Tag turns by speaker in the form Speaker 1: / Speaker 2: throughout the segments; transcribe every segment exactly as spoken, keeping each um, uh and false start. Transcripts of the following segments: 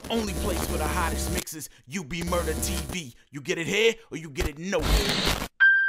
Speaker 1: only place for the hottest mixes. U B Murder T V. You get it here or you get it nowhere.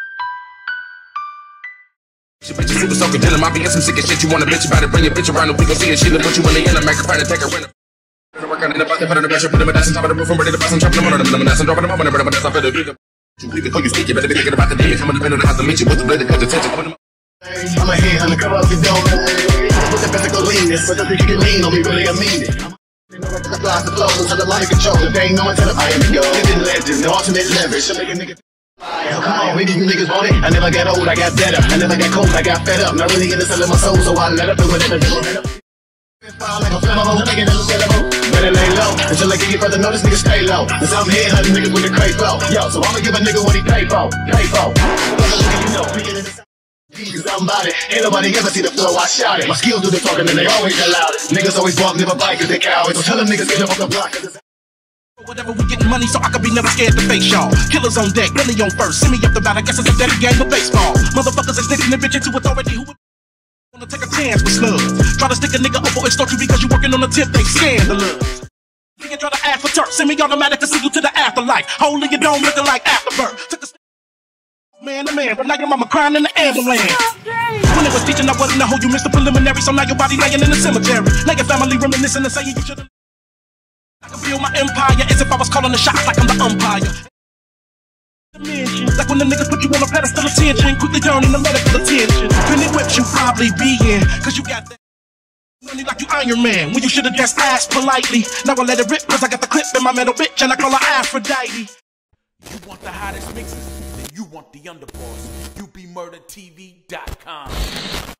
Speaker 2: Bitches super soaking denim, I be in some sick shit. You wanna bitch about it, bring your bitch around and we gon' see it. She'll put you in the end, make her find and take her in. Work out in the box, they put on the pressure, put them a dash on top of the roof, I'm ready to bust some chopping them on them, and I'm dropping them on them, but that's not for the bigger. You before you speak, you better be thinking about the day. Coming up in the house to meet you with the blade, cause attention.
Speaker 3: I'm a head on the cover of the dome. With the physical leanness, but the think you can lean on me, really I mean it. They know what the flies the flows until the money control. If they ain't no one tell them I am the go. Living legend, the ultimate leverage, so make a nigga. Come on, maybe you niggas want it. I never got old, I got better. I never got cold, I got fed up. Not really into selling my soul, so I let up do whatever do. Like a flammable, making it sellable. Better lay low until I get further notice, niggas stay low. Cause I'm here hunting niggas with the crate flow. Yo, so I'ma give a nigga what he pay for. Pay for. You know, being in the cause I'm about it. Ain't nobody ever see the flow, I shout it. My skills do the talking and they always the loudest. Niggas always walk, never bite cause they cowards. So tell them niggas get up off the block cause it's
Speaker 4: whatever, we getting money, so I could be never scared to face y'all. Killers on deck, Billy on first. Send me up the bat, I guess it's a dead game of baseball. Motherfuckers are sticking the bitch into authority who would wanna take a chance with slugs. Try to stick a nigga up or extort you because you working on a tip, they scandalous. You can try to ask for turf, send me automatic to send you to the afterlife. Holy, you don't looking like afterbirth. Took a man to man, but now your mama crying in the ambulance. When it was teaching, I wasn't the hoe, you missed the preliminary, so now your body laying in the cemetery. Now your family reminiscing and saying you should've. I can feel my empire as if I was calling the shots like I'm the umpire. Like when the niggas put you on a pedestal attention, quickly turn into medical attention. When it whips you probably be in, cause you got that money like you Iron Man, when you should've just asked politely. Now I let it rip cause I got the clip in my metal bitch and I call her Aphrodite.
Speaker 1: You want the hottest mixes? Then you want the underboss. U B Murder T V dot com.